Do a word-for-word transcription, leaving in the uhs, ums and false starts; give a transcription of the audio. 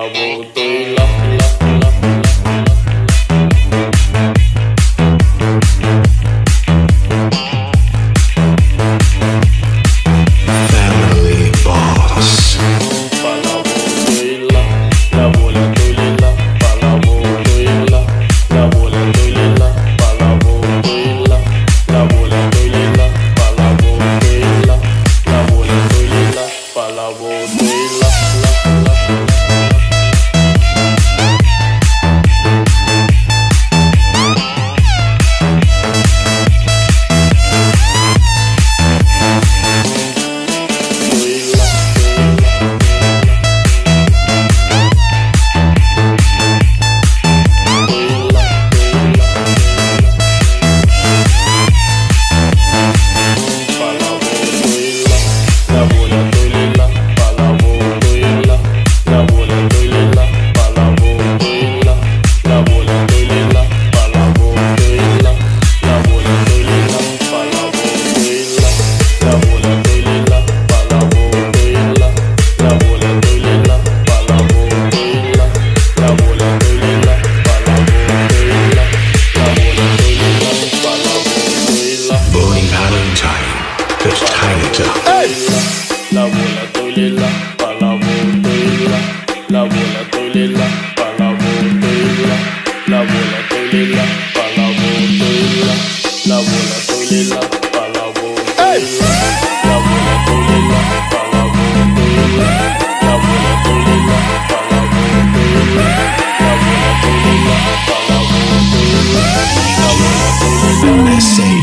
voto y la, la, la. Family Boss. Pa' la voto y la, la bola y la, pa' la voto y la, la bola y la, pa' la voto y la, la bola y la, pa' la voto y la, la bola y la, pa' la voto y la, la, la. Let's tie it up. La bola toilela, pa' la botella. La bola toilela, pa' la botella. La bola toilela, pa' la botella. La bola toilela, pa' la botella. La bola toilela, pa' la botella. La bola toilela, pa' la botella. La bola toilela, pa' la botella. La bola toilela. Say